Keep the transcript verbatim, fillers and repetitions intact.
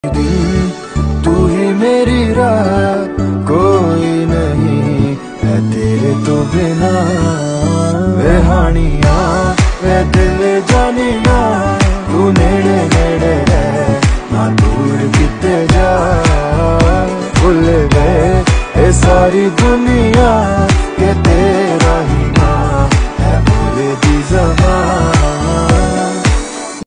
दिन तू ही मेरी राह, कोई नहीं है तेरे तो बिना। वे हानिया वे दिल जानिया, तू नेड़े नेड़े है ना दूर किते जा। भूल गए ये सारी दुनिया के तेरा ही ना है भूले दी ज़बान।